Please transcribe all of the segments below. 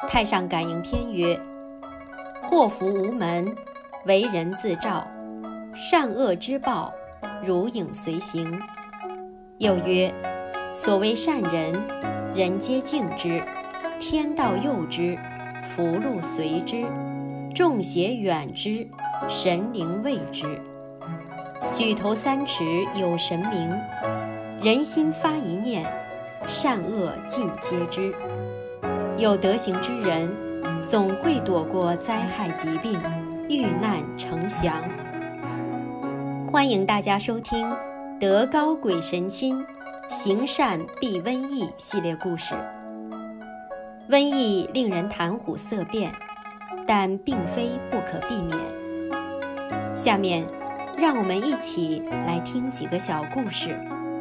太上感应篇曰：祸福无门，为人自照，善恶之报，如影随形。又曰：所谓善人，人皆敬之，天道佑之，福禄随之，众邪远之，神灵畏之。举头三尺有神明，人心发一念，善恶尽皆知。有德行之人，总会躲过灾害疾病，遇难成祥。欢迎大家收听德高鬼神亲，行善避瘟疫系列故事。瘟疫令人谈虎色变，但并非不可避免。下面让我们一起来听几个小故事。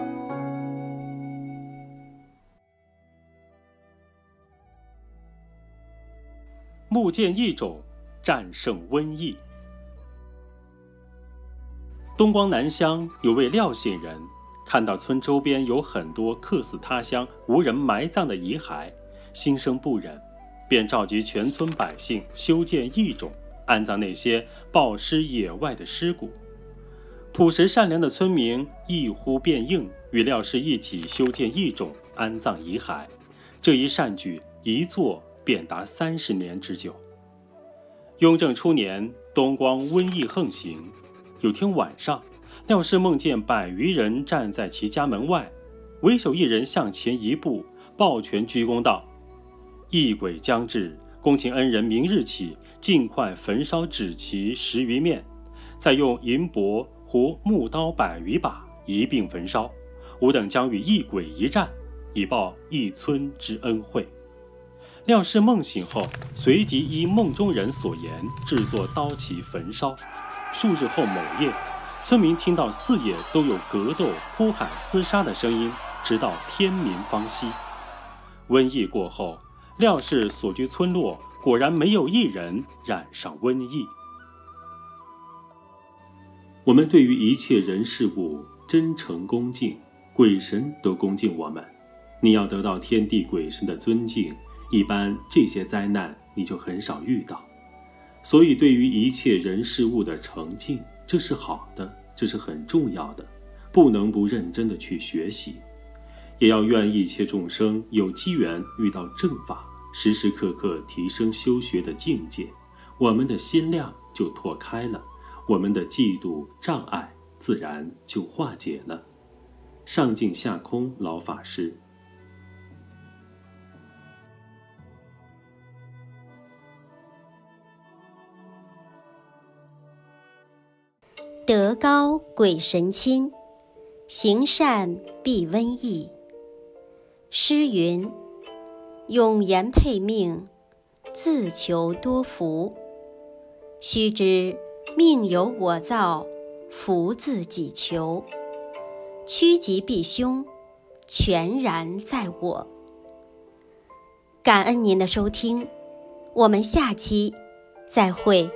目见异种，战胜瘟疫。东光南乡有位廖姓人，看到村周边有很多客死他乡无人埋葬的遗骸，心生不忍，便召集全村百姓修建异冢，安葬那些暴尸野外的尸骨。朴实善良的村民一呼便应，与廖氏一起修建异冢，安葬遗骸。这一善举一做便达30年之久。雍正初年，东光瘟疫横行。有天晚上，廖氏梦见100余人站在其家门外，唯有一人向前一步，抱拳鞠躬道：疫鬼将至，恭请恩人明日起尽快焚烧纸旗10余面，再用银箔和木刀100余把一并焚烧，吾等将与疫鬼一战，以报一村之恩惠。廖氏梦醒后，随即依梦中人所言，制作刀旗焚烧。数日后某夜，村民听到四野都有格斗、呼喊、厮杀的声音，直到天明方息。瘟疫过后，廖氏所居村落果然没有一人染上瘟疫。我们对于一切人事物真诚恭敬，鬼神都恭敬我们。你要得到天地鬼神的尊敬，一般这些灾难你就很少遇到。所以对于一切人事物的诚敬，这是好的，这是很重要的，不能不认真的去学习。也要愿一切众生有机缘遇到正法，时时刻刻提升修学的境界，我们的心量就拓开了，我们的嫉妒障碍自然就化解了。上净下空老法师。 德高鬼神亲，行善避瘟疫。诗云：永言配命，自求多福。须知命由我造，福自己求。趋吉避凶，全然在我。感恩您的收听，我们下期再会。